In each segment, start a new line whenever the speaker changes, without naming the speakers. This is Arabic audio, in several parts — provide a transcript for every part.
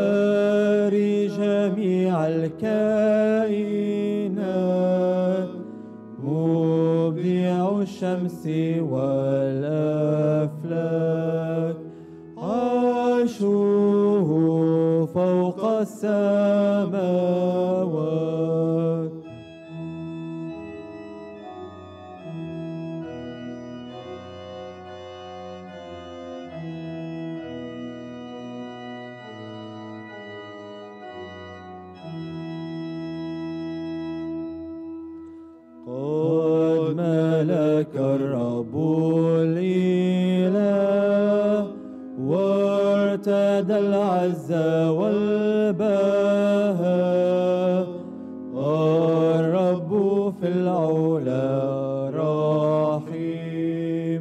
باري جميع الكائنات مبدع الشمس والأفلاك عرشه فوق السماوات. قد ملك الرب الإله وارتدى العز والبهاء. الرب في العلا رحيم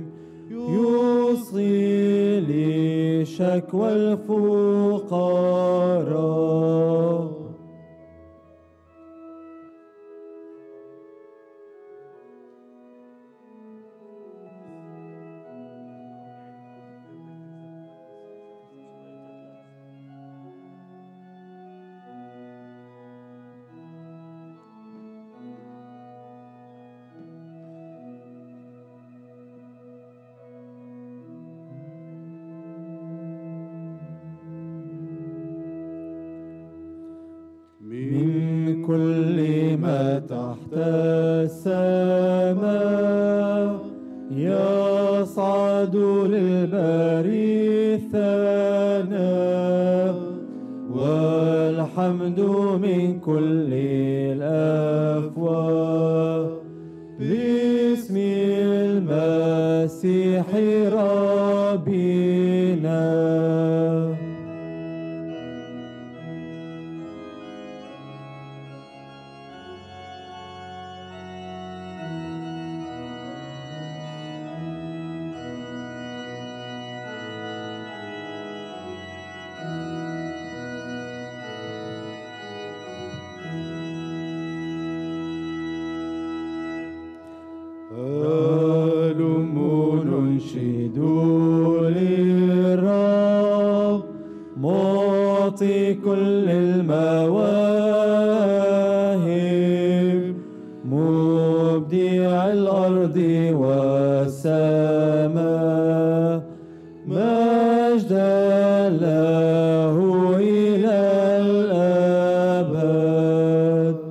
يوصي لشكوى الفقراء. من كل ما تحت السماء يصعد للبري الثناء والحمد من كل الأفواه باسم المسيح ربنا. هلموا ننشد للرب معطي كل المواهب مبدع الأرض والسماء مجدا له إلى الأبد.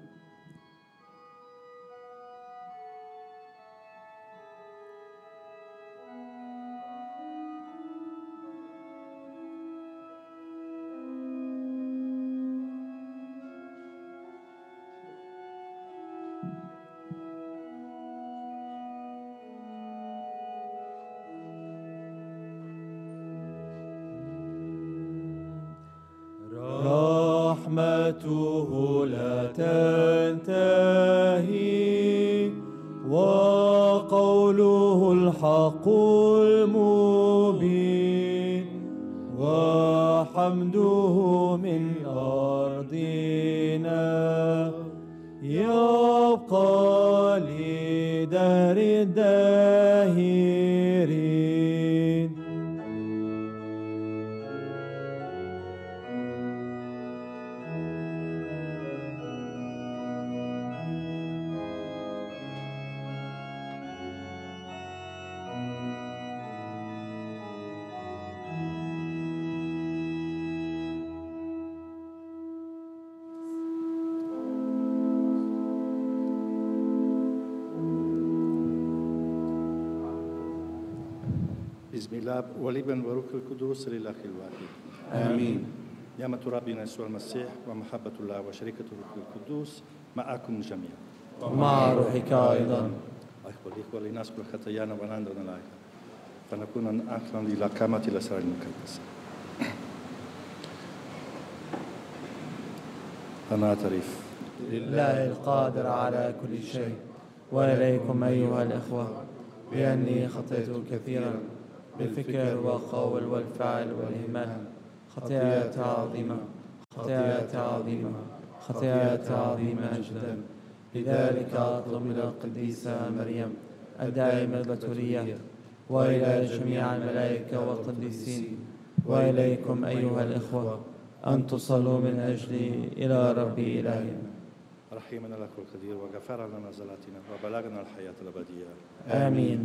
رحمته لا تنتهي وقوله الحق المبين وحمده من أرضنا يبقى لدهر الداهرين.
بسم الله والابن والروح القدس لله الواحد
آمين.
نعمة ربنا يسوع المسيح ومحبة الله وشركة الروح القدس معكم جميعا
ومع روحك أيضا.
أيها الإخوة لنذكر خطايانا ونندم عليها فنكون أهلا لإقامة الأسرار المقدسة. أنا أعترف
لله القادر على كل شيء وإليكم أيها الإخوة بأني خطيت كثيرا بالفكر والقول والفعل والإهمال خطيئة عظيمة خطيئة عظيمة خطيئة عظيمة جدا. لذلك أطلب من القديسة مريم الدائمة البتولية وإلى جميع الملائكة والقديسين وإليكم أيها الإخوة أن تصلوا من أجلي إلى ربي إلهي.
رحيمنا لك القدير وغفر لنا زلاتنا وبلغنا الحياة الأبدية.
آمين.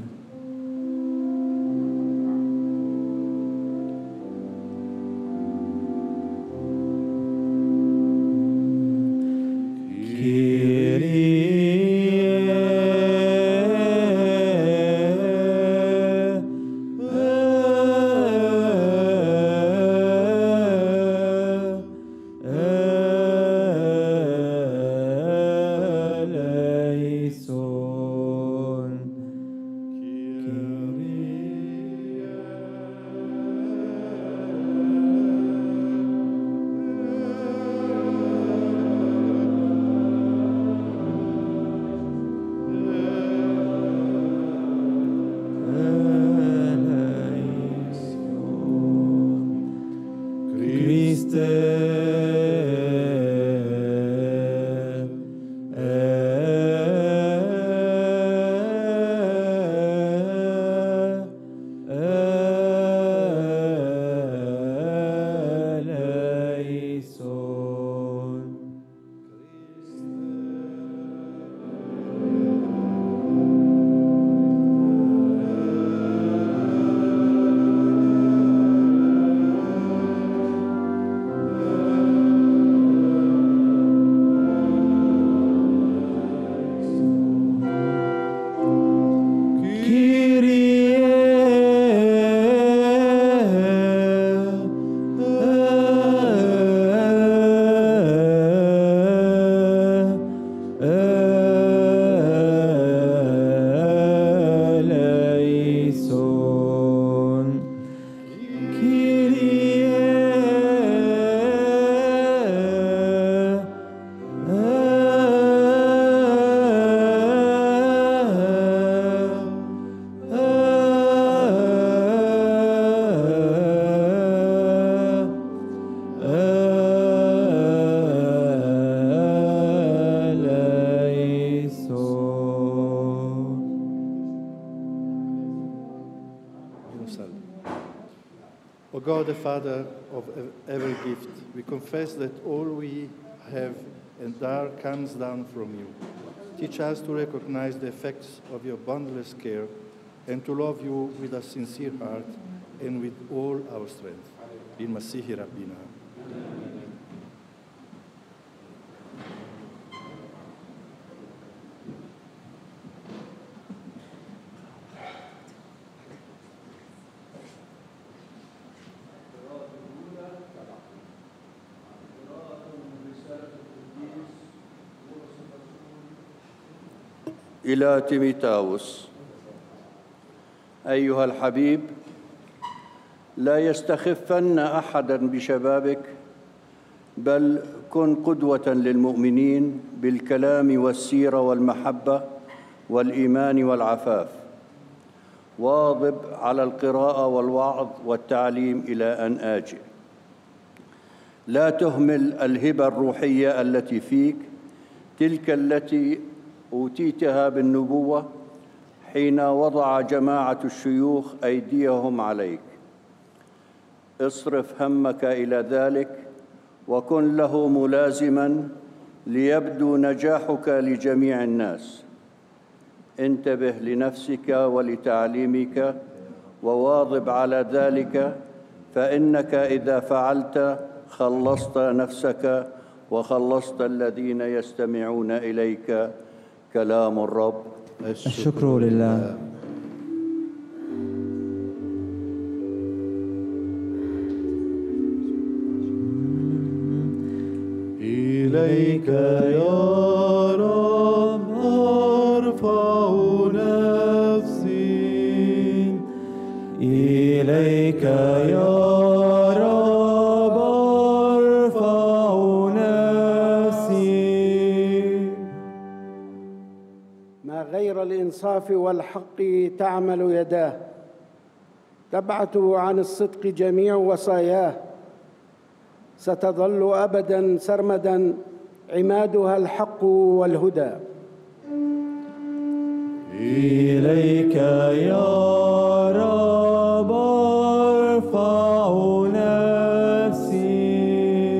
O God, the Father of every gift, we confess that all we have and are comes down from you. Teach us to recognize the effects of your boundless care and to love you with a sincere heart and with all our strength. بالمسيح ربنا.
إلى تيموثاوس أيها الحبيب، لا يستخفن أحداً بشبابك، بل كن قدوة للمؤمنين بالكلام والسيرة والمحبة والإيمان والعفاف. واظب على القراءة والوعظ والتعليم إلى أن آجئ. لا تهمل الهبة الروحية التي فيك، تلك التي أوتيتها بالنبوة حين وضع جماعة الشيوخ أيديهم عليك. اصرف همك إلى ذلك وكن له ملازماً ليبدو نجاحك لجميع الناس. انتبه لنفسك ولتعليمك وواظب على ذلك، فإنك إذا فعلت خلصت نفسك وخلصت الذين يستمعون إليك. كلام الرب.
الشكر لله.
إليك يا رب أرفع نفسي، إليك يا رب أرفع نفسي.
ما غير الإنصاف والحق تعمل يداه، تبعث عن الصدق جميع وصاياه، ستظل أبداً سرمداً عمادها الحق والهدى.
إليك يا رب أرفع نفسي،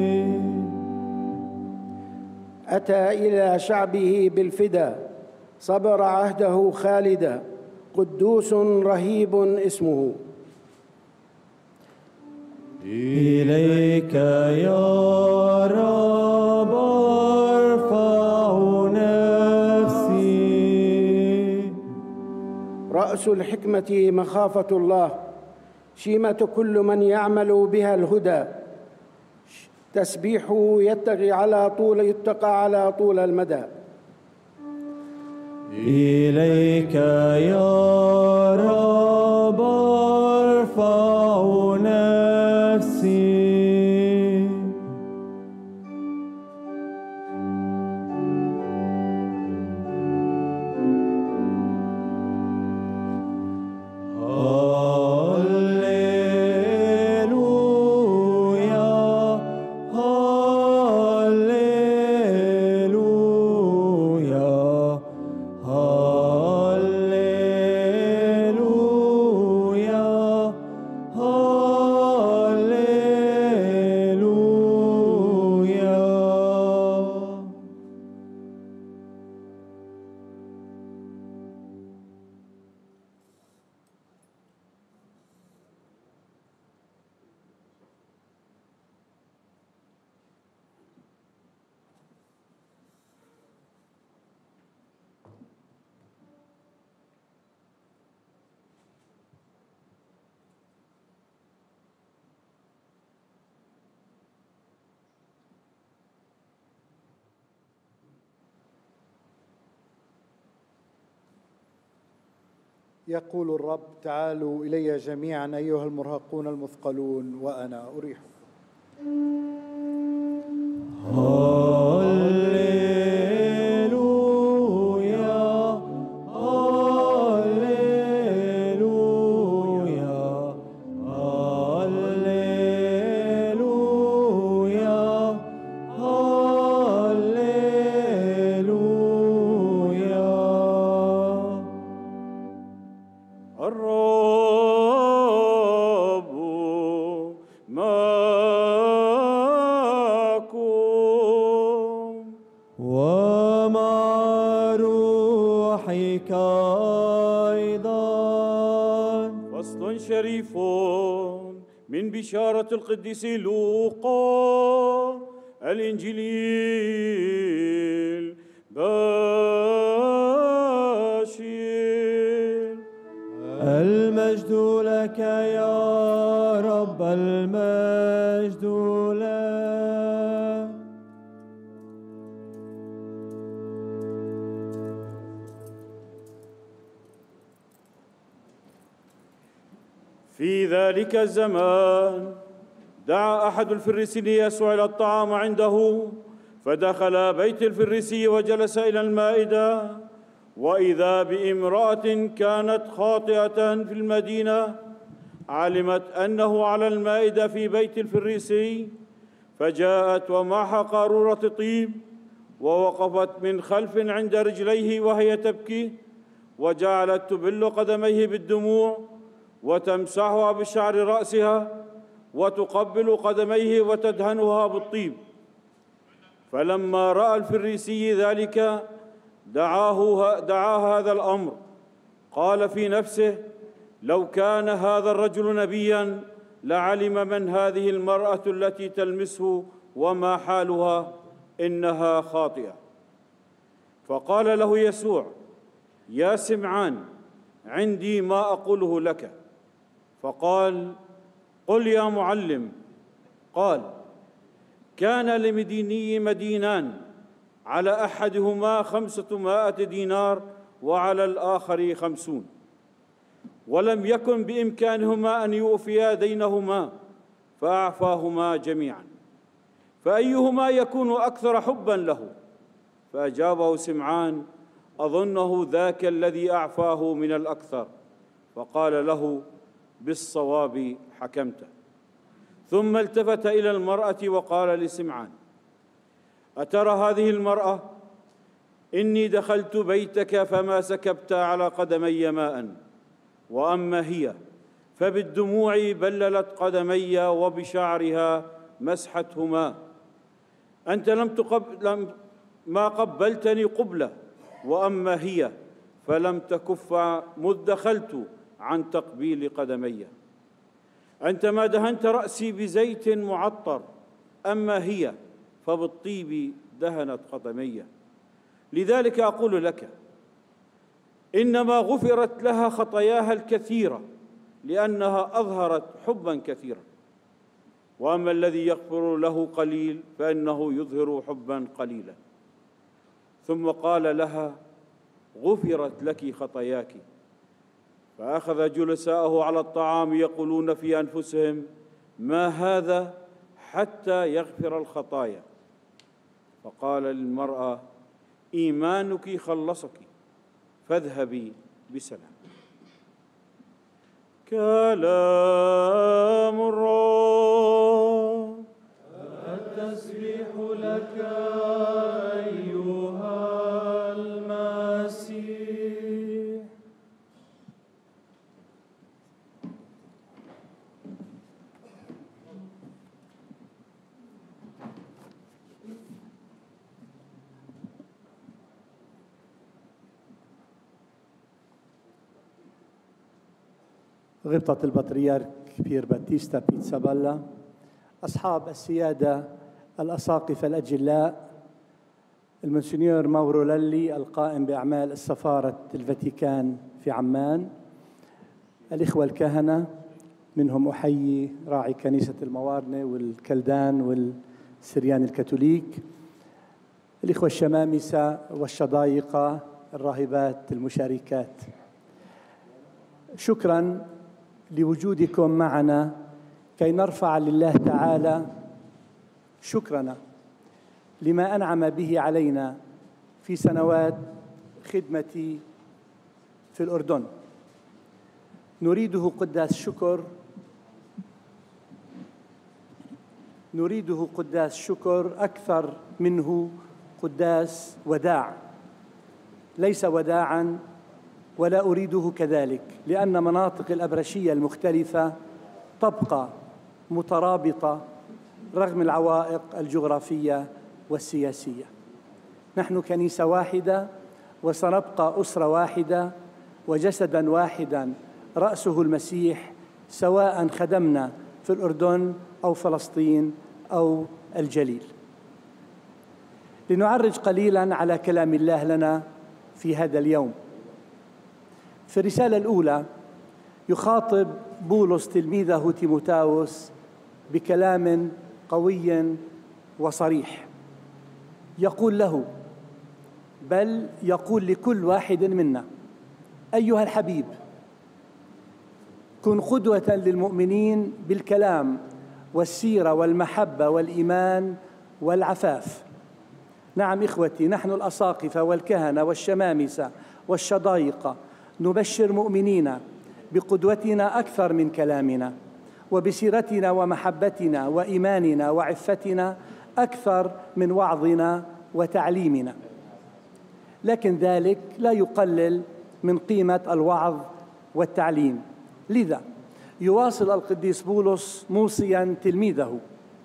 أتى إلى شعبه بالفدا، صبر عهده خالدا، قدوس رهيب اسمه.
إليك يا رب أرفع نفسي.
رأس الحكمة مخافة الله، شيمة كل من يعمل بها الهدى، تسبيح يتقى على طول المدى.
إليك يا رب أرفع نفسي.
يقول الرب: تعالوا إلي جميعا أيها المرهقون المثقلون وأنا أريحكم.
بشارة القديس لوقا الإنجيل باشر.
المجد لك يا رب، المجد لك.
في ذلك الزمان دعا أحد الفريسيين يسوع إلى الطعام عنده، فدخل بيت الفريسي وجلس إلى المائدة، وإذا بامرأة كانت خاطئة في المدينة علمت أنه على المائدة في بيت الفريسي، فجاءت ومعها قارورة طيب ووقفت من خلف عند رجليه وهي تبكي، وجعلت تبل قدميه بالدموع وتمسحها بشعر رأسها وتقبل قدميه وتدهنها بالطيب. فلما رأى الفريسي ذلك دعاه هذا الأمر، قال في نفسه: لو كان هذا الرجل نبياً لعلم من هذه المرأة التي تلمسه وما حالها، إنها خاطئة. فقال له يسوع: يا سمعان، عندي ما أقوله لك. فقال: قل يا معلم. قال: كان لمديني مدينان، على أحدهما 500 دينار وعلى الآخر 50، ولم يكن بإمكانهما أن يوفيا دينهما، فأعفاهما جميعا، فأيهما يكون أكثر حبا له؟ فأجابه سمعان: أظنه ذاك الذي أعفاه من الأكثر. فقال له: بالصواب حكمت. ثم التفت إلى المرأة وقال لسمعان: أترى هذه المرأة؟ إني دخلت بيتك فما سكبت على قدمي ماء، وأما هي فبالدموع بللت قدمي وبشعرها مسحتهما. أنت ما قبلتني قبلة، وأما هي فلم تكف مذ دخلت عن تقبيل قدمي. عندما دهنت رأسي بزيت معطر، أما هي فبالطيب دهنت قدمي. لذلك أقول لك إنما غفرت لها خطاياها الكثيرة لأنها أظهرت حبا كثيرا، وأما الذي يغفر له قليل فإنه يظهر حبا قليلا. ثم قال لها غفرت لك خطاياك. فأخذ جلساءه على الطعام يقولون في أنفسهم ما هذا حتى يغفر الخطايا. فقال للمرأة إيمانك خلصك، فاذهبي بسلام. كلام الرب.
التسبيح لك أيها المسيح.
غبطة البطريرك بيير باتيستا بيتسابالا، أصحاب السيادة الأساقفة الأجلاء، المونسنيور ماورو للي القائم بأعمال السفارة الفاتيكان في عمان، الإخوة الكهنة منهم أحيي راعي كنيسة الموارنة والكلدان والسريان الكاثوليك، الإخوة الشمامسة والشضايقة الراهبات المشاركات، شكراً لوجودكم معنا كي نرفع لله تعالى شكرنا لما أنعم به علينا في سنوات خدمتي في الأردن. نريده قداس شكر أكثر منه قداس وداع، ليس وداعاً ولا أريده كذلك، لأن مناطق الأبرشية المختلفة تبقى مترابطة رغم العوائق الجغرافية والسياسية. نحن كنيسة واحدة وسنبقى أسرة واحدة وجسداً واحداً رأسه المسيح، سواء خدمنا في الأردن أو فلسطين أو الجليل. لنعرج قليلاً على كلام الله لنا في هذا اليوم. في الرسالة الأولى يخاطب بولس تلميذه تيموثاوس بكلام قوي وصريح، يقول له بل يقول لكل واحد منا أيها الحبيب كن قدوة للمؤمنين بالكلام والسيرة والمحبة والإيمان والعفاف. نعم إخوتي، نحن الأساقفة والكهنة والشمامسة والشضايقة نبشر مؤمنين بقدوتنا أكثر من كلامنا، وبسيرتنا ومحبتنا وإيماننا وعفتنا أكثر من وعظنا وتعليمنا، لكن ذلك لا يقلل من قيمة الوعظ والتعليم. لذا يواصل القديس بولس موصياً تلميذه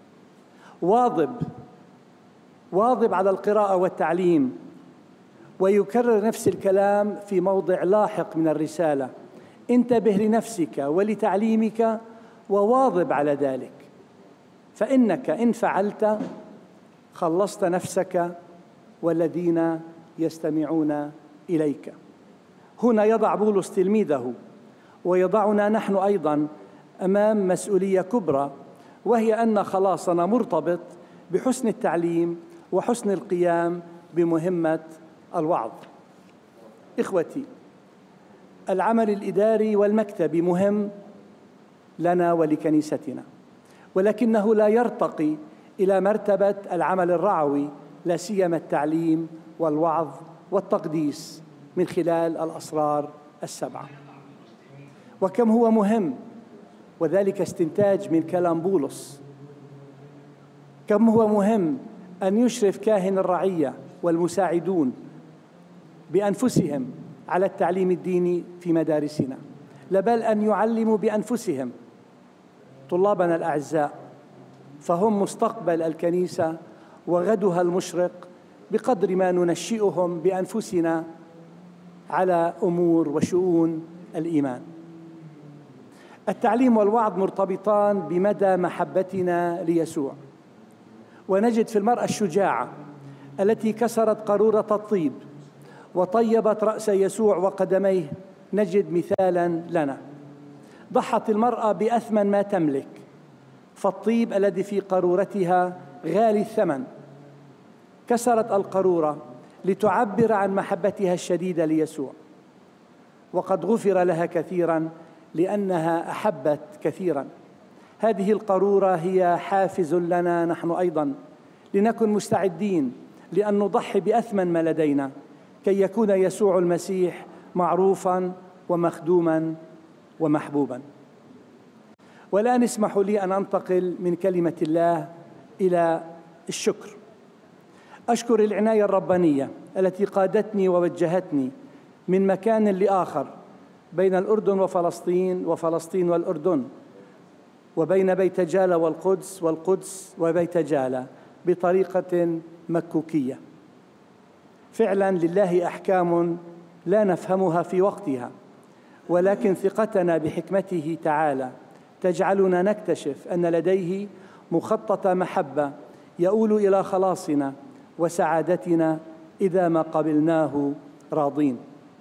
واظب على القراءة والتعليم، ويكرر نفس الكلام في موضع لاحق من الرسالة: انتبه لنفسك ولتعليمك وواظب على ذلك، فإنك إن فعلت خلصت نفسك والذين يستمعون إليك. هنا يضع بولس تلميذه ويضعنا نحن أيضاً أمام مسؤولية كبرى، وهي أن خلاصنا مرتبط بحسن التعليم وحسن القيام بمهمة الوعظ. إخوتي، العمل الإداري والمكتبي مهم لنا ولكنيستنا، ولكنه لا يرتقي إلى مرتبة العمل الرعوي، لا سيما التعليم والوعظ والتقديس من خلال الأسرار السبعة. وكم هو مهم، وذلك استنتاج من كلام بولس، كم هو مهم أن يشرف كاهن الرعية والمساعدون بأنفسهم على التعليم الديني في مدارسنا، بل أن يعلموا بأنفسهم طلابنا الأعزاء، فهم مستقبل الكنيسة وغدها المشرق
بقدر ما ننشئهم بأنفسنا على أمور وشؤون الإيمان. التعليم والوعظ مرتبطان بمدى محبتنا ليسوع، ونجد في المرأة الشجاعة التي كسرت قارورة الطيب وطيبت رأس يسوع وقدميه نجد مثالا لنا. ضحت المرأة بأثمن ما تملك، فالطيب الذي في قارورتها غالي الثمن. كسرت القارورة لتعبر عن محبتها الشديدة ليسوع، وقد غفر لها كثيرا لأنها أحبت كثيرا. هذه القارورة هي حافز لنا نحن أيضا لنكن مستعدين لأن نضحي بأثمن ما لدينا كي يكون يسوع المسيح معروفا ومخدوما ومحبوبا. والآن اسمحوا لي أن أنتقل من كلمة الله إلى الشكر. أشكر العناية الربانية التي قادتني ووجهتني من مكان لآخر بين الأردن وفلسطين، وفلسطين والأردن، وبين بيت جالة والقدس، والقدس وبيت جالة بطريقة مكوكية. فعلا لله أحكام لا نفهمها في وقتها، ولكن ثقتنا بحكمته تعالى تجعلنا نكتشف أن لديه مخطط محبة يؤول إلى خلاصنا وسعادتنا إذا ما قبلناه راضين.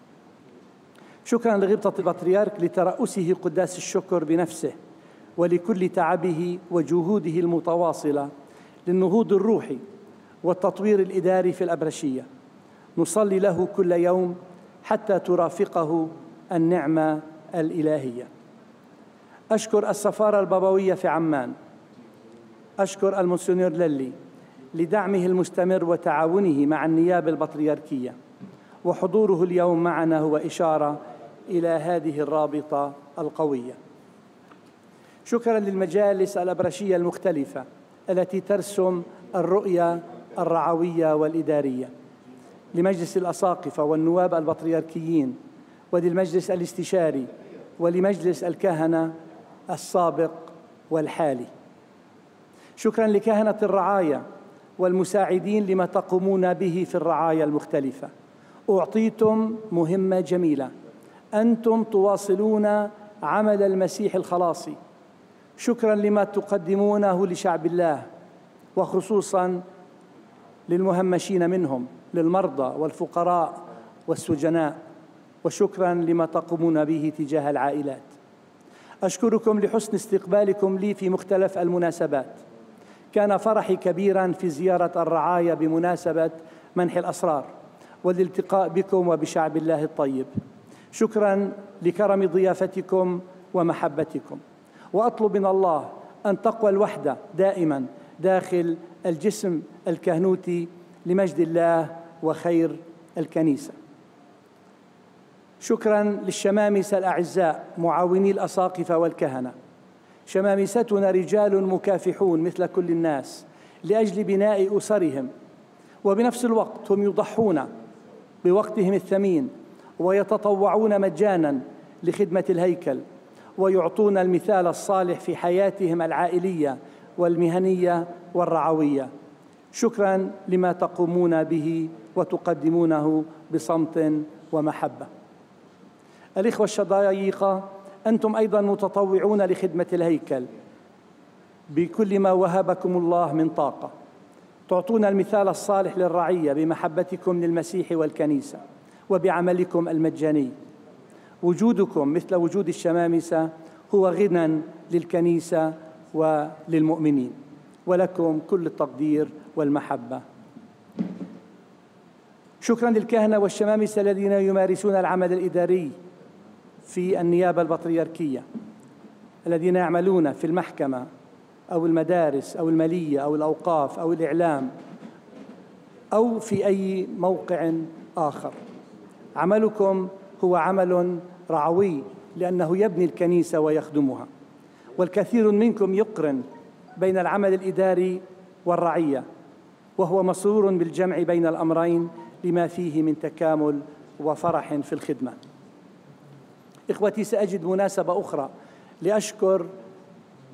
شكرا لغبطة البطريرك لترأسه قداس الشكر بنفسه، ولكل تعبه وجهوده المتواصلة للنهوض الروحي والتطوير الإداري في الأبرشية. نصلي له كل يوم حتى ترافقه النعمة الإلهية. أشكر السفارة البابوية في عمان، أشكر المونسينيور للي لدعمه المستمر وتعاونه مع النيابة البطريركية، وحضوره اليوم معنا هو إشارة إلى هذه الرابطة القوية. شكرا للمجالس الأبرشية المختلفة التي ترسم الرؤية الرعوية والإدارية، لمجلس الأساقفة والنواب البطريركيين، وللمجلس الاستشاري، ولمجلس الكهنة السابق والحالي. شكرا لكهنة الرعاية والمساعدين لما تقومون به في الرعاية المختلفة. أعطيتم مهمة جميلة، أنتم تواصلون عمل المسيح الخلاصي. شكرا لما تقدمونه لشعب الله، وخصوصا للمهمشين منهم، للمرضى والفقراء والسجناء. وشكرا لما تقومون به تجاه العائلات. أشكركم لحسن استقبالكم لي في مختلف المناسبات. كان فرحي كبيرا في زيارة الرعاية بمناسبة منح الأسرار والالتقاء بكم وبشعب الله الطيب. شكرا لكرم ضيافتكم ومحبتكم، وأطلب من الله أن تقوى الوحدة دائما داخل الجسم الكهنوتي لمجد الله وخير الكنيسة. شكرا للشمامسة الأعزاء معاوني الأساقفة والكهنة. شمامستنا رجال مكافحون مثل كل الناس لأجل بناء أسرهم، وبنفس الوقت هم يضحون بوقتهم الثمين ويتطوعون مجانا لخدمة الهيكل، ويعطون المثال الصالح في حياتهم العائلية والمهنية والرعوية. شكرا لما تقومون به وتقدمونه بصمت ومحبة. الإخوة الشضايقة، أنتم أيضا متطوعون لخدمة الهيكل بكل ما وهبكم الله من طاقة. تعطون المثال الصالح للرعية بمحبتكم للمسيح والكنيسة وبعملكم المجاني. وجودكم مثل وجود الشمامسة هو غنى للكنيسة وللمؤمنين، ولكم كل التقدير والمحبة. شكرا للكهنة والشمامسة الذين يمارسون العمل الإداري في النيابة البطريركية، الذين يعملون في المحكمة أو المدارس أو المالية أو الأوقاف أو الإعلام أو في أي موقع آخر. عملكم هو عمل رعوي لأنه يبني الكنيسة ويخدمها، والكثير منكم يقرن بين العمل الإداري والرعية، وهو مسرور بالجمع بين الأمرين لما فيه من تكامل وفرح في الخدمة. إخوتي، سأجد مناسبة أخرى لأشكر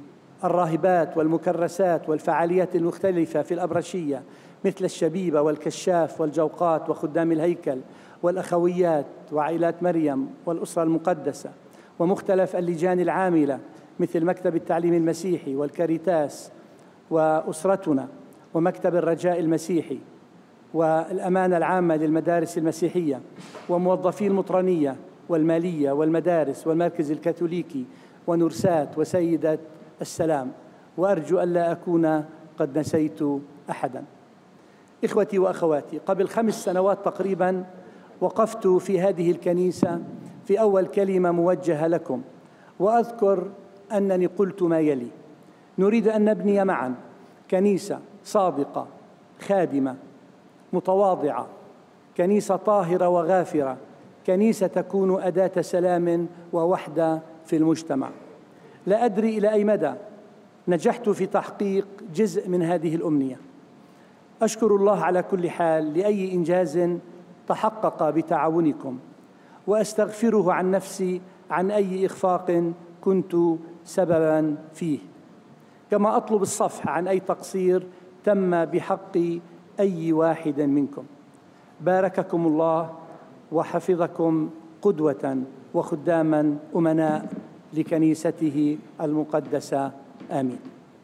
الراهبات والمكرسات والفعاليات المختلفة في الأبرشية مثل الشبيبة والكشاف والجوقات وخدام الهيكل والأخويات وعائلات مريم والأسرة المقدسة، ومختلف اللجان العاملة مثل مكتب التعليم المسيحي والكاريتاس وأسرتنا ومكتب الرجاء المسيحي والأمانة العامة للمدارس المسيحية وموظفي المطرانية والمالية والمدارس والمركز الكاثوليكي ونرسات وسيدة السلام، وأرجو ألا أكون قد نسيت أحداً. إخوتي وأخواتي، قبل 5 سنوات تقريباً وقفت في هذه الكنيسة في أول كلمة موجهة لكم، وأذكر أنني قلت ما يلي: نريد أن نبني معاً كنيسة صادقة خادمة متواضعة، كنيسة طاهرة وغافرة، كنيسة تكون أداة سلام ووحدة في المجتمع. لا أدري إلى أي مدى نجحت في تحقيق جزء من هذه الأمنية. أشكر الله على كل حال لأي إنجاز تحقق بتعاونكم، وأستغفره عن نفسي عن أي إخفاق كنت سبباً فيه، كما أطلب الصفح عن أي تقصير تم بحق أي واحد منكم. بارككم الله وحفظكم قدوة وخداماً أمناء لكنيسته المقدسة. آمين.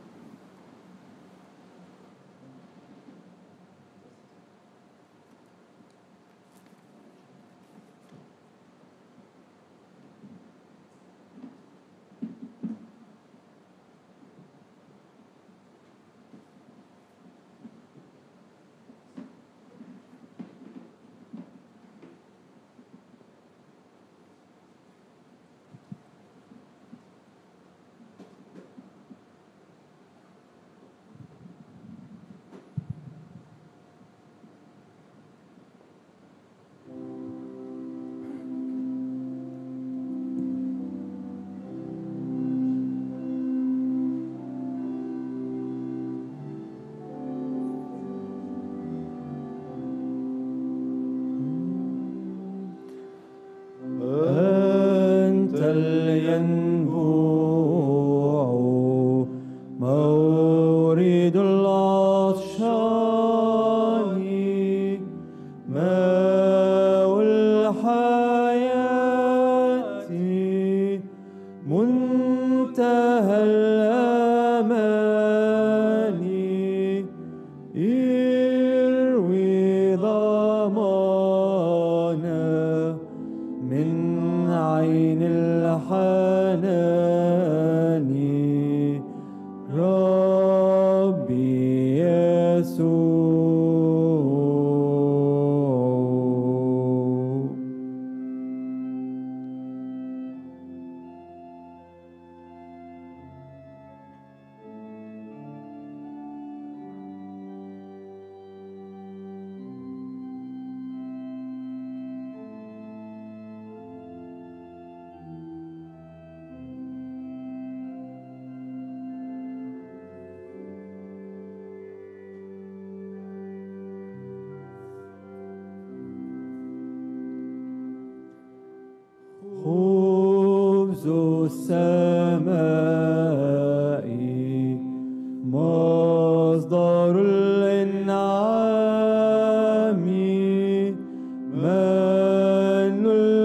خبز السماء مصدر الإنعام، من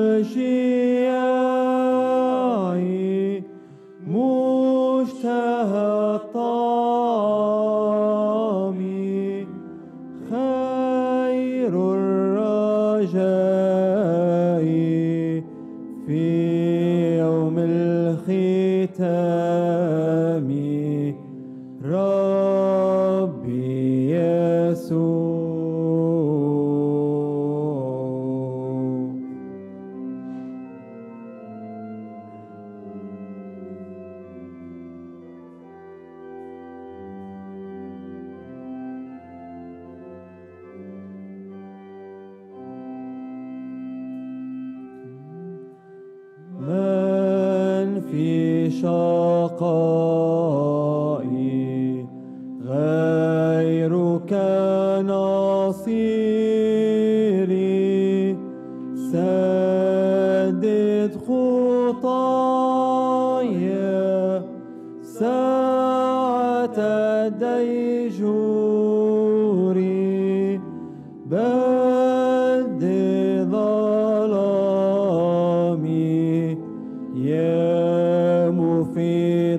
الشياع مشتهى الطعام، خير الرجاء في يوم الختام، ربي يسوع. من في شقائي غيرك نصيري، سدد خطايا الديجور بد ظلامي يا مفيض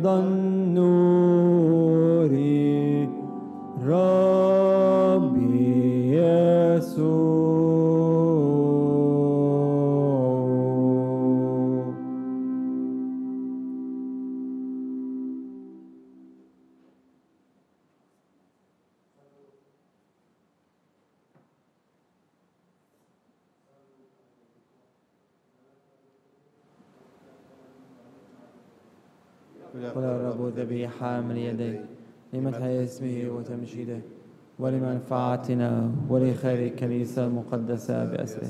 النور ربي يسوع.
قل الرب ذبيحة من يدي لمدح اسمه وتمجيده ولمنفعتنا ولخير الكنيسة المقدسة بأسره.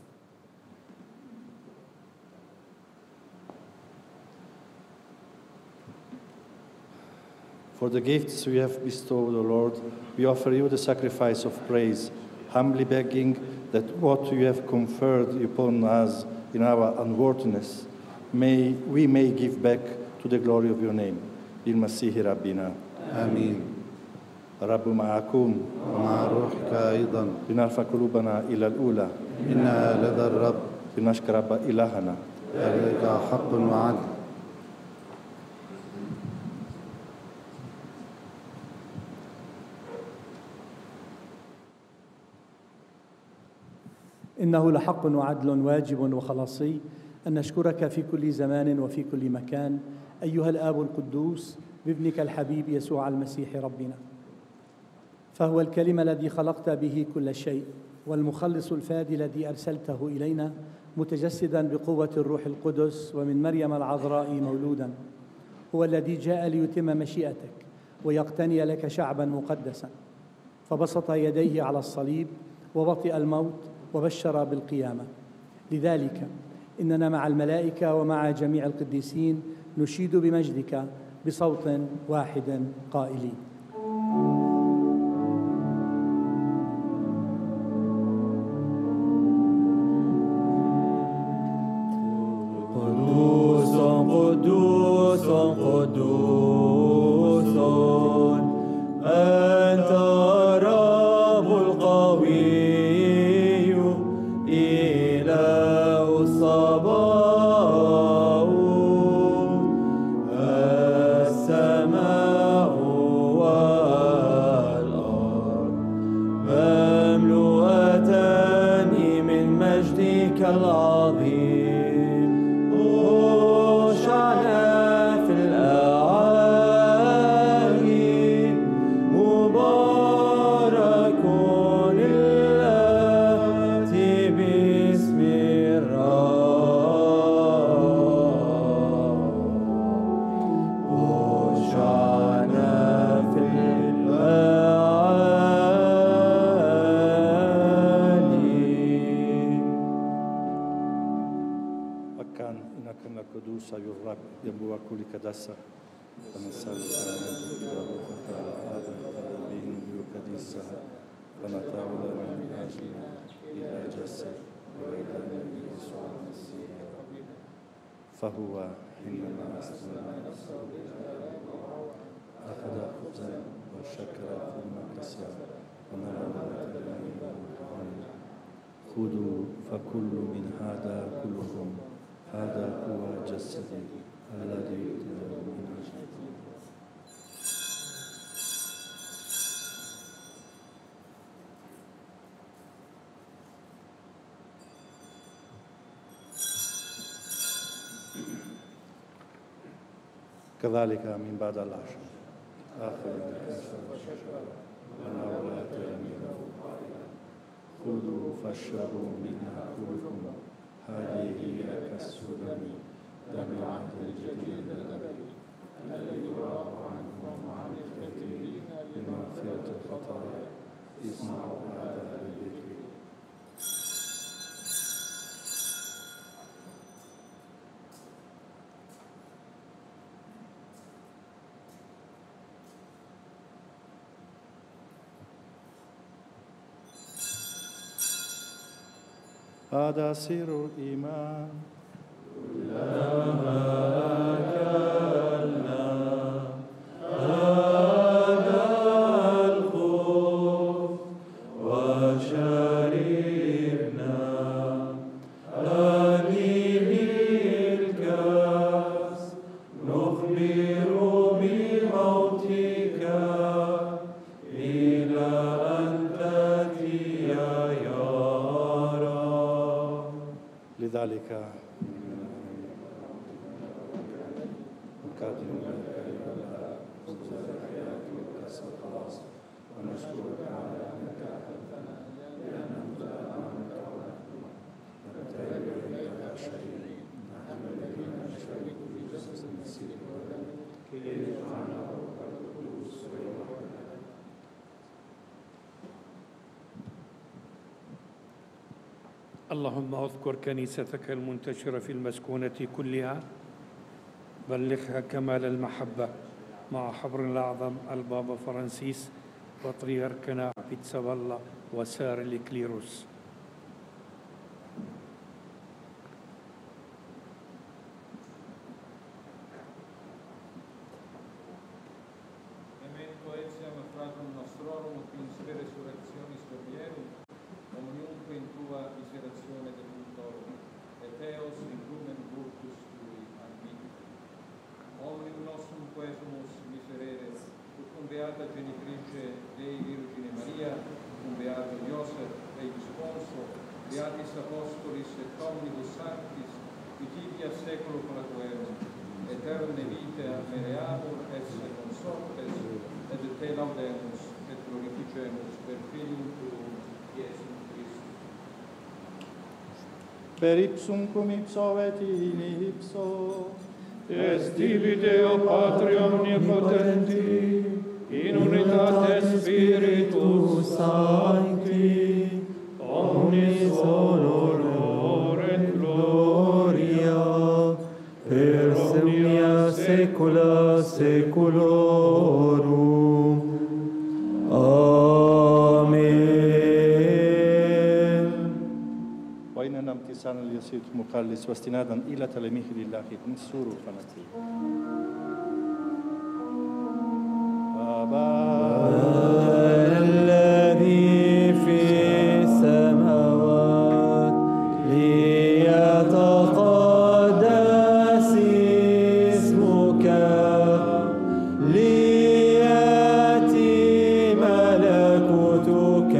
For the gifts we have bestowed, O Lord, we offer you the sacrifice of praise, humbly begging that what you have conferred upon us in our unworthiness, we may give back to the glory of your name. بالمسيح ربنا.
آمين.
الرب معكم
ومع روحك أيضا.
لنرفع قلوبنا إلى الأولى.
إنها لدى الرب.
لنشكر رب إلهنا.
ذلك حق وعدل.
إنه لحق وعدل واجب وخلاصي أن نشكرك في كل زمان وفي كل مكان أيها الآب القدوس بابنك الحبيب يسوع المسيح ربنا، فهو الكلمة الذي خلقت به كل شيء والمخلص الفادي الذي أرسلته إلينا متجسدا بقوة الروح القدس ومن مريم العذراء مولودا، هو الذي جاء ليتم مشيئتك ويقتني لك شعبا مقدسا، فبسط يديه على الصليب وبطئ الموت وبشر بالقيامة. لذلك إننا مع الملائكة ومع جميع القديسين نشيد بمجدك بصوت واحد قائلين:
قدوس قدوس قدوس أنت الرب القوي إله الصباوت، السماء والأرض مملوءتان من مجدك العظيم. هوشعنا في الأعالي، مبارك الآتي باسم الرب. هوشعنا في الأعالي.
أكان إنك القدوس أيها الرب ينبوع كل قداسة فنسألك إلى روحك هذا القلبين بقديسها فنتعود من أجلنا إلى جسد ودم يسوع المسيح فهو حينما أسلم أخذ خبزا وشكر ثم كسر ونرى تلاميذه خذوا فكلوا من هذا كلكم، هذا هو جسدي الذي يقتل من أجلكم. كذلك من بعد العشاء آخر ونولى تلاميذه خذوا فاشربوا منها كلكم، هذه هي كأس دمي دم العهد الجديد الذي يراء عنهم وعن الكثير لمغفرة الخطايا، اسمعوا هذا للذكر. هذا سر الإيمان.
هذا
ذلك
اللهم اذكر كنيستك المنتشرة في المسكونة كلها، بلغها كمال المحبة مع حبر الأعظم البابا فرانسيس بطريركنا بيتسابالا وسائر الإكليروس.
Beata genitrice Dei Virgine Maria, cum beato Iosef Rei Sponso, beatis apostolis et omnibus sanctis, vitidia seculo claquerum, eterne vitae mereamur esse consortes, et te laudemus et glorificemus per Filium tuum, Iesum Christum.
Per ipsum cum ipso et in ipso,
est tibi Deo Patri omnipotenti, in unitate Spiritus Sancti, omnis honor et gloria, per omnia saecula saeculorum. Amen.
وإن امتثالا ليسير مقلس واستنادا إلى تلاميذ الله نسور فنتي.
الذي في السماوات ليتقدس اسمك، ليأتي ملكوتك،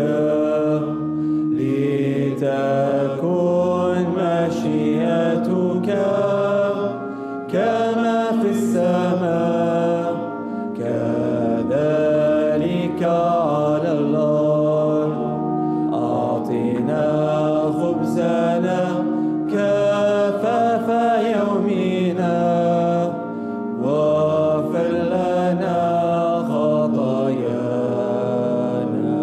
لتكن مشيئتك كما في السماء كذلك على الأرض. أعطنا خبزنا كفاف يومنا، واغفر لنا خطايانا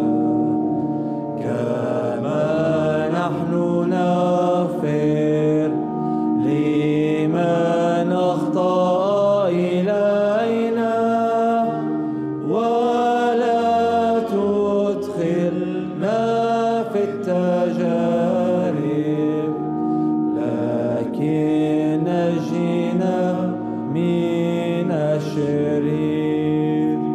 كما نحن نغفر لمن أخطأ إلينا، ولا تدخلنا في التجارب، لكن نجنا من الشرير.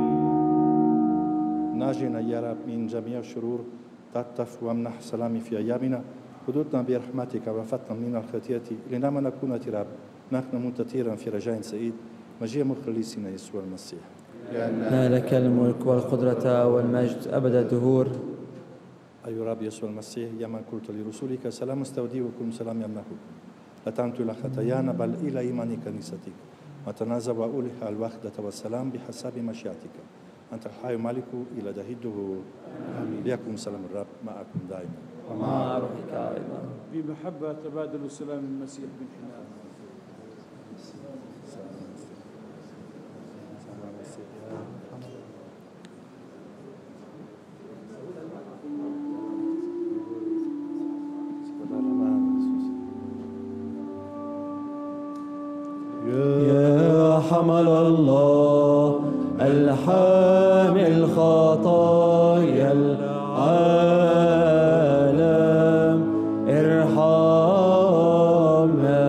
ناجنا يا رب من جميع الشرور، تطف وامنح سلامي في أيامنا، حدودنا برحمتك وفتنا من الخطيئة لنما نكون تراب، نحن منتظرا في رجاء سعيد مجيء مخلصنا يسوع المسيح.
لأن لك الملك والقدرة والمجد أبد الدهور.
أيها رب يسوع المسيح، يا من قلت لرسولك سلام استودعكم سلام يمنحكم، لا تنت إلى خطايانا بل إلى إيمان كنيستك، وتنازع وأولها الوحدة والسلام بحسب مشيئتك. أنت الحي مالك إلى دهر الدهور. ليكن سلام الرب معكم دائما
ومع روحك أيضا.
بمحبة تبادل السلام المسيح بالحنان.
يا حمل الله الحامل خطايا العالم، ارحمنا.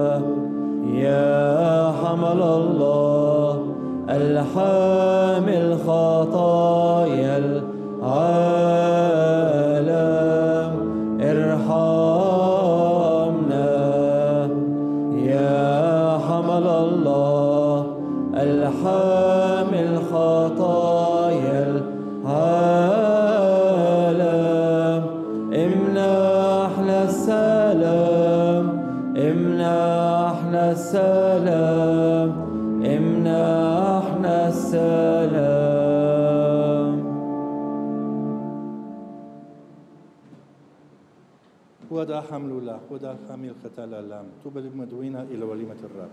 يا حمل الله الحامل خطايا العالم، ارحمنا. يا حمل الله الحامل خطايا العالم،
ودا حمل له ودا حامل ختال اللام طوبى للمدعوين إلى وليمة الرب.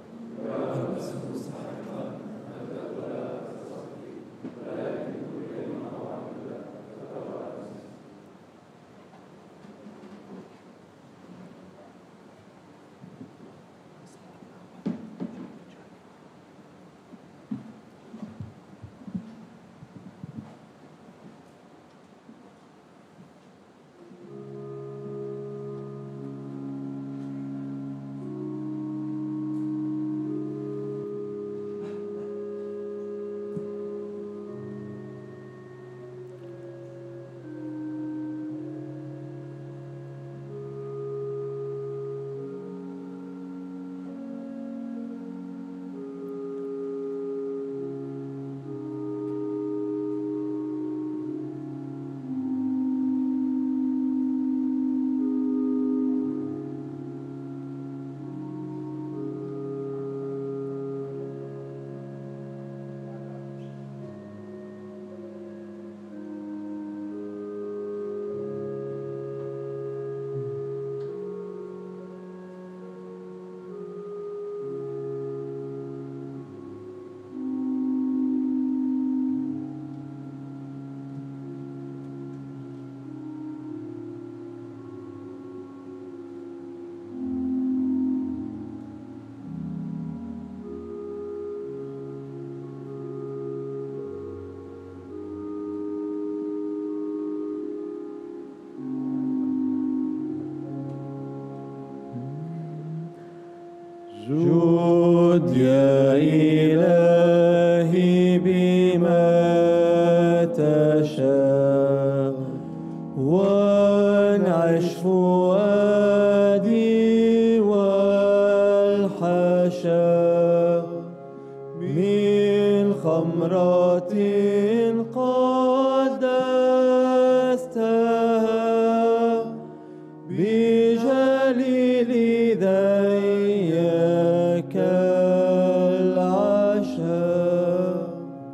جود يا إلهي بما تشاء وانعش فؤادي والحشا من خمرة قدستها بجليل ذيك العشاء.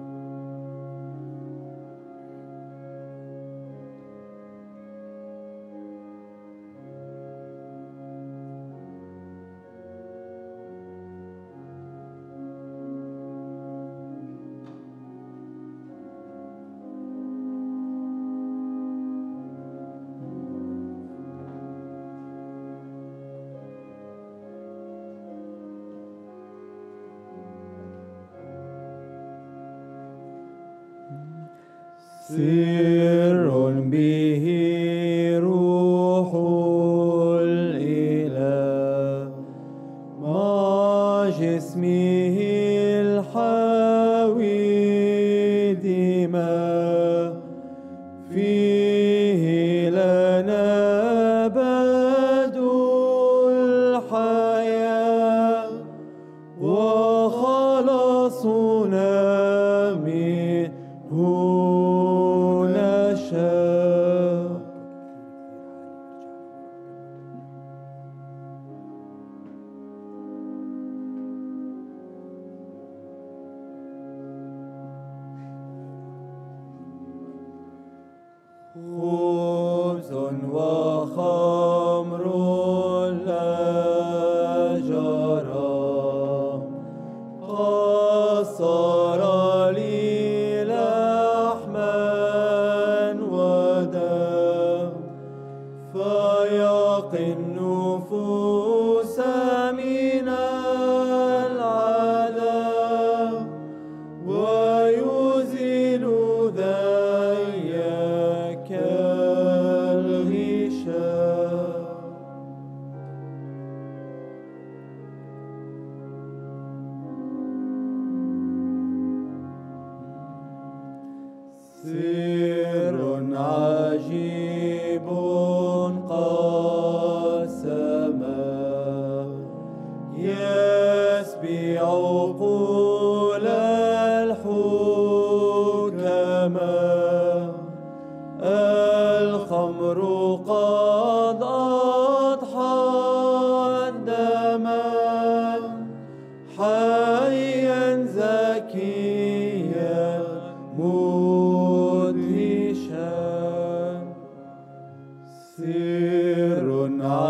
سر به روح الإله مع جسمه الحاوي دماء فيه لنا بدء الحياة وخلاصنا منه نشاء. خبز وخمر لا جرى قد صار لي لحما ودم فيقي النفوس من العذاب ويزيل ذيك الغشاء. سر عجيب قد سما يسبع عقول الحكماء الخمر قد أضحى الدما حيا زكيا مدهشا. سر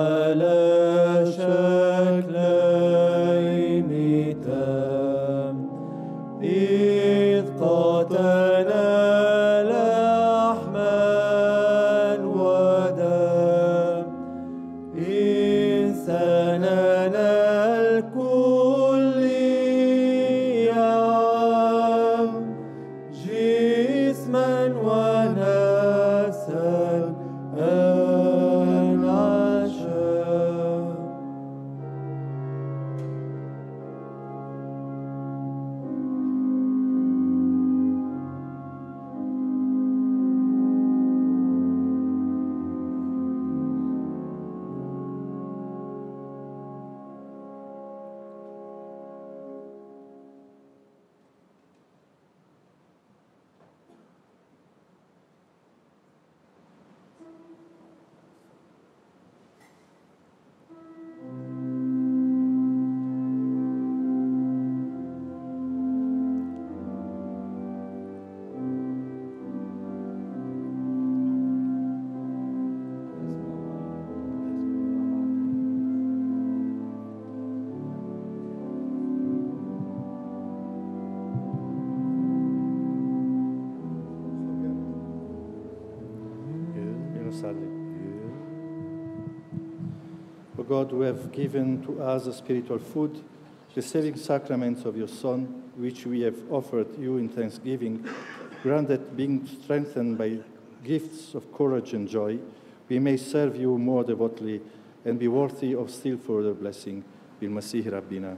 O God, who have given to us the spiritual food, the saving sacraments of your Son, which we have offered you in thanksgiving, grant that being strengthened by gifts of courage and joy, we may serve you more devotedly and be worthy of still further blessing. بالمسيح ربنا.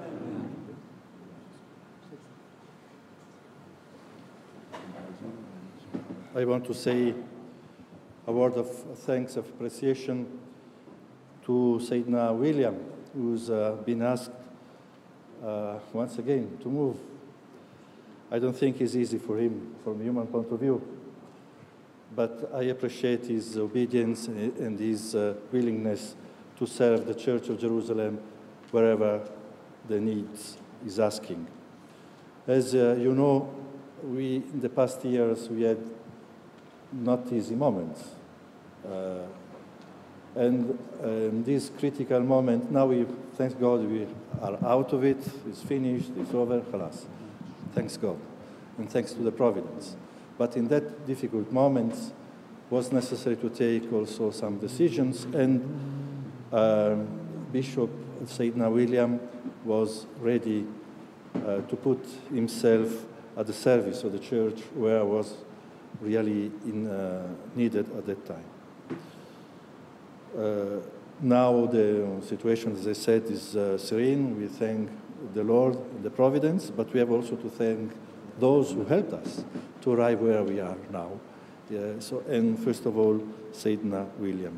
I want to say a word of thanks, of appreciation to Sayyidina William, who's been asked once again to move. I don't think it's easy for him from a human point of view, but I appreciate his obedience and his willingness to serve the Church of Jerusalem wherever the needs is asking. As you know, in the past years, we had not easy moments. And in this critical moment, now thank God, we are out of it, it's finished, it's over, khalas. Thanks God, and thanks to the providence. But in that difficult moment, it was necessary to take also some decisions, and Bishop Sayyidina William was ready to put himself at the service of the church where I was really needed at that time. Now the situation, as I said, is serene. We thank the Lord and the providence, but we have also to thank those who helped us to arrive where we are now. And first of all, Sayyidina William.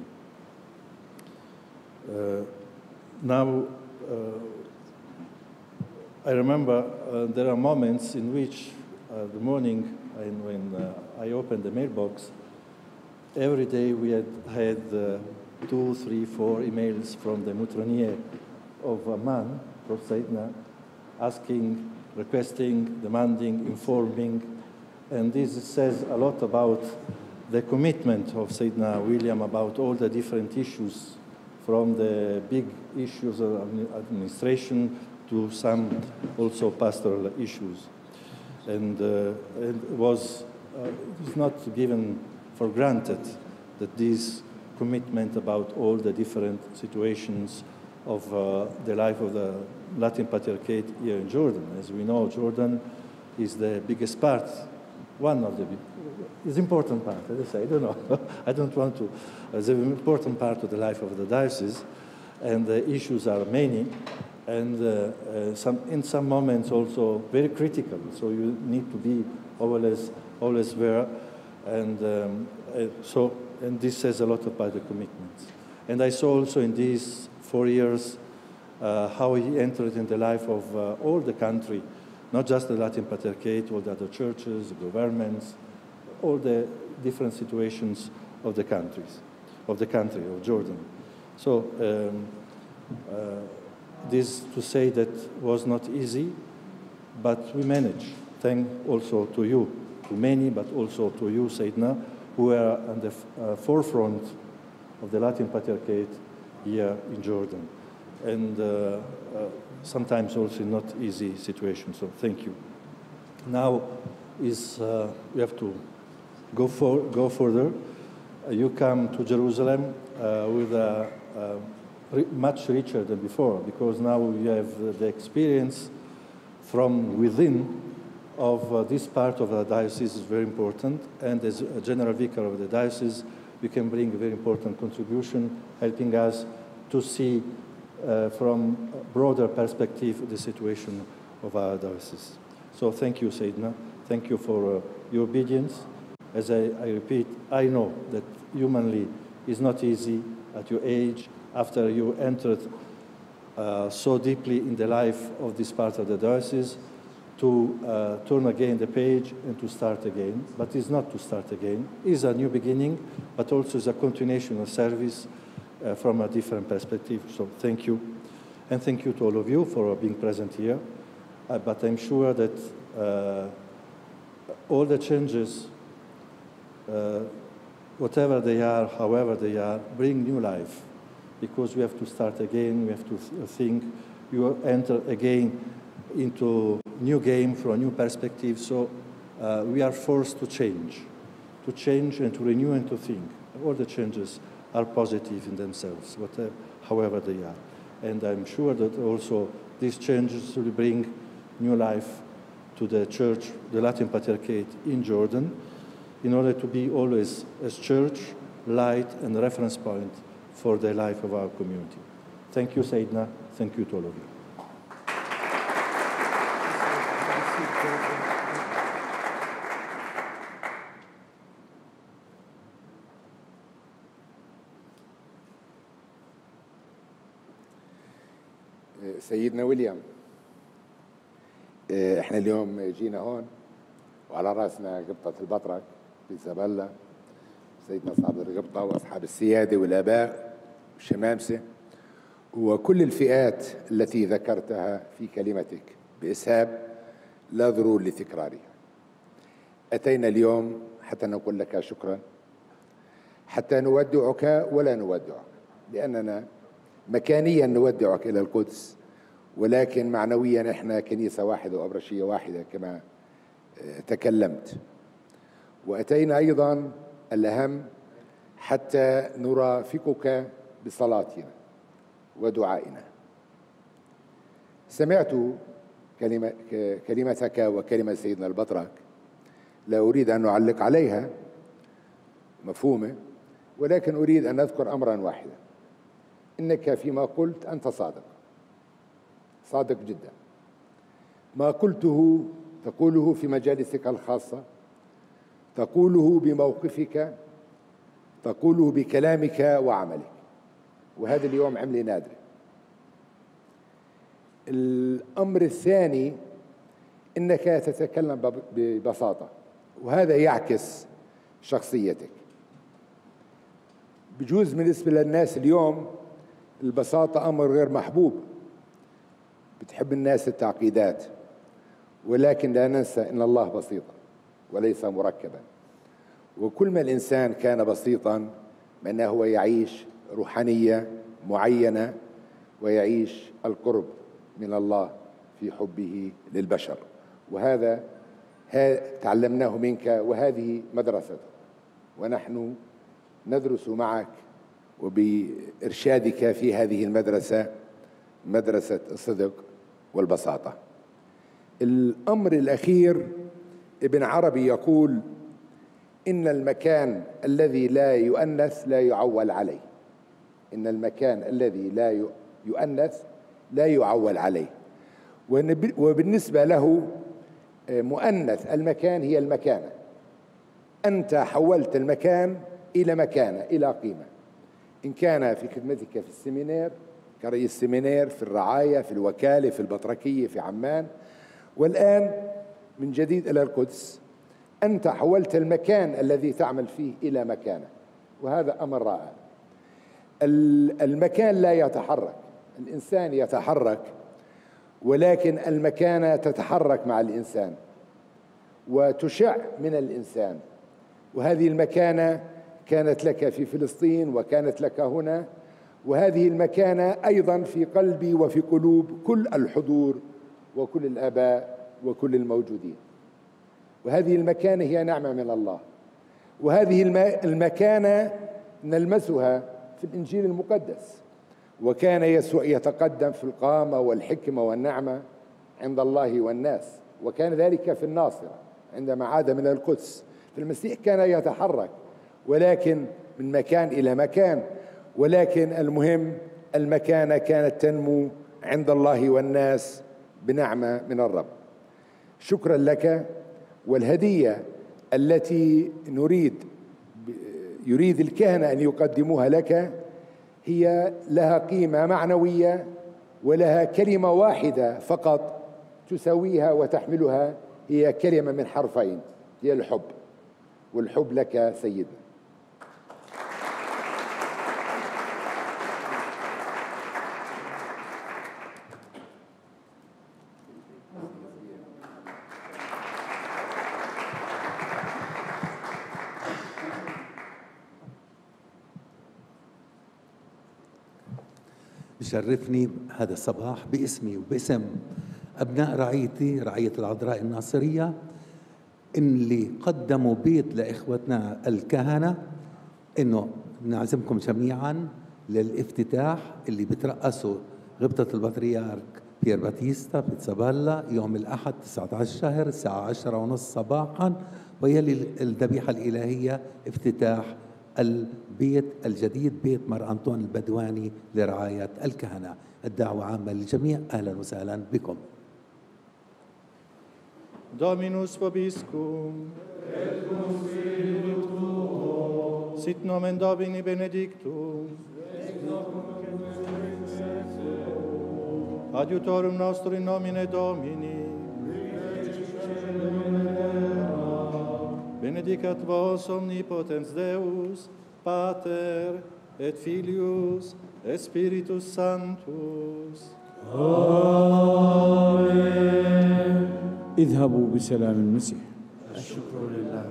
I remember there are moments in which the morning when I opened the mailbox, every day we had 2, 3, 4 emails from the Moutronier of Amman, Prof. Sayyidina, asking, requesting, demanding, informing, and this says a lot about the commitment of Sayyidina William about all the different issues, from the big issues of administration to some also pastoral issues. And it was it's not given for granted that this commitment about all the different situations of the life of the Latin Patriarchate here in Jordan. As we know, Jordan is the biggest part, one of the is important part, as I say, I don't know. I don't want to, it's an important part of the life of the diocese, and the issues are many, and in some moments also very critical, so you need to be always there, and and this says a lot about the commitments. And I saw also in these 4 years how he entered in the life of all the country, not just the Latin Patriarchate, all the other churches, the governments, all the different situations of the country of Jordan. So this to say that was not easy, but we managed. Thank also to you, to many, but also to you, Sayyidina, who are on the forefront of the Latin Patriarchate here in Jordan. And sometimes also not easy situation, so thank you. Now we have to go further. You come to Jerusalem with much richer than before, because now you have the experience from within of this part of the diocese is very important, and as a general vicar of the diocese, you can bring a very important contribution, helping us to see from a broader perspective the situation of our diocese. So thank you, Sayyidina. Thank you for your obedience. As I repeat, I know that humanly it's not easy at your age, after you entered so deeply in the life of this part of the diocese, to turn again the page and to start again. But it's not to start again. It's a new beginning, but also it's a continuation of service from a different perspective. So thank you. And thank you to all of you for being present here. But I'm sure that all the changes, whatever they are, however they are, bring new life. Because we have to start again, we have to think, you enter again into new game from a new perspective. So we are forced to change and to renew and to think. all the changes are positive in themselves, however they are. And I'm sure that also these changes will bring new life to the church, the Latin Patriarchate in Jordan, in order to be always as church, light and reference point for the life of our community. Thank you, Sayyidina. Thank you to all of you.
سيدنا ويليام، احنا اليوم جينا هون وعلى راسنا قبطة البطرك بيزابيلا، سيدنا صاحب القبطة واصحاب السيادة والاباء والشمامسة وكل الفئات التي ذكرتها في كلمتك بإسهاب لا ضرور لتكرارها. أتينا اليوم حتى نقول لك شكرا، حتى نودعك ولا نودعك، لأننا مكانيا نودعك إلى القدس، ولكن معنويا احنا كنيسة واحدة وأبرشية واحدة كما تكلمت. وأتينا أيضا الأهم حتى نرافقك بصلاتنا ودعائنا. سمعت كلمتك وكلمة سيدنا البطرك، لا أريد أن أعلق عليها مفهومة، ولكن أريد أن أذكر أمرا واحدا. إنك فيما قلت أنت صادق، صادق جدا. ما قلته تقوله في مجالسك الخاصة، تقوله بموقفك، تقوله بكلامك وعملك، وهذا اليوم عملة نادرة. الأمر الثاني إنك تتكلم ببساطة، وهذا يعكس شخصيتك. بجوز بالنسبة للناس اليوم البساطة أمر غير محبوب، بتحب الناس التعقيدات، ولكن لا ننسى إن الله بسيط وليس مركبا. وكل ما الإنسان كان بسيطا معناه هو يعيش روحانية معينة ويعيش القرب من الله في حبه للبشر، وهذا تعلمناه منك، وهذه مدرستك، ونحن ندرس معك وبإرشادك في هذه المدرسة، مدرسة الصدق والبساطة. الأمر الأخير، ابن عربي يقول إن المكان الذي لا يؤنث لا يعول عليه. إن المكان الذي لا يؤنث لا يعول عليه. وبالنسبة له مؤنث المكان هي المكانة. أنت حولت المكان إلى مكانة، إلى قيمة، إن كان في خدمتك في السيمينار كرئيس سيمينار، في الرعاية، في الوكالة، في البطركية، في عمان، والآن من جديد إلى القدس. أنت حولت المكان الذي تعمل فيه إلى مكانة، وهذا أمر رائع. المكان لا يتحرك، الإنسان يتحرك، ولكن المكانة تتحرك مع الإنسان وتشع من الإنسان. وهذه المكانة كانت لك في فلسطين وكانت لك هنا، وهذه المكانة أيضا في قلبي وفي قلوب كل الحضور وكل الآباء وكل الموجودين. وهذه المكانة هي نعمة من الله، وهذه المكانة نلمسها في الإنجيل المقدس. وكان يسوع يتقدم في القامة والحكمة والنعمة عند الله والناس، وكان ذلك في الناصرة عندما عاد من القدس. فالمسيح كان يتحرك، ولكن من مكان إلى مكان، ولكن المهم المكانة كانت تنمو عند الله والناس بنعمة من الرب. شكرا لك. والهدية التي يريد الكهنة أن يقدموها لك هي لها قيمة معنوية، ولها كلمة واحدة فقط تساويها وتحملها، هي كلمة من حرفين، هي الحب. والحب لك سيدنا.
يشرفني هذا الصباح باسمي وباسم أبناء رعيتي، رعية العذراء الناصرية، اللي قدموا بيت لإخوتنا الكهنة إنه نعزمكم جميعا للافتتاح اللي بترأسه غبطة البطريرك بيير باتيستا بيتسابالا يوم الأحد 19 شهر الساعة 10:30 صباحا، ويلي الذبيحة الإلهية افتتاح البيت الجديد بيت مار أنطون البدواني لرعاية الكهنة. الدعوة عامة للجميع، أهلا وسهلا بكم.
Dominus vobiscum. Sit nomen Domini benedictum. Adiutorum nostrum in nomine Domini. Benedicat vos omnipotens Deus, Pater et Filius et Spiritus Sanctus.
آمين. اذهبوا بسلام المسيح.
الشكر لله.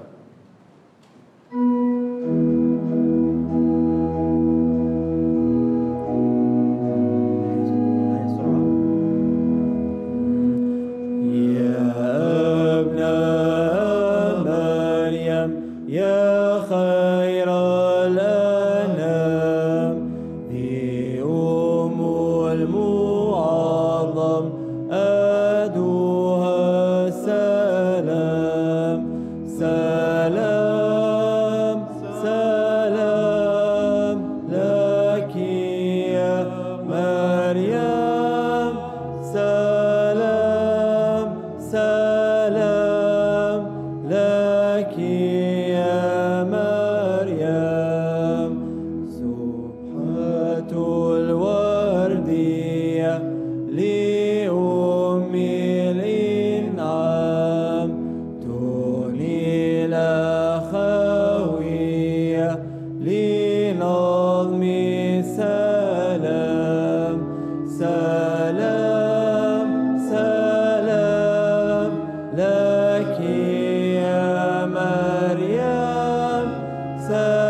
سلام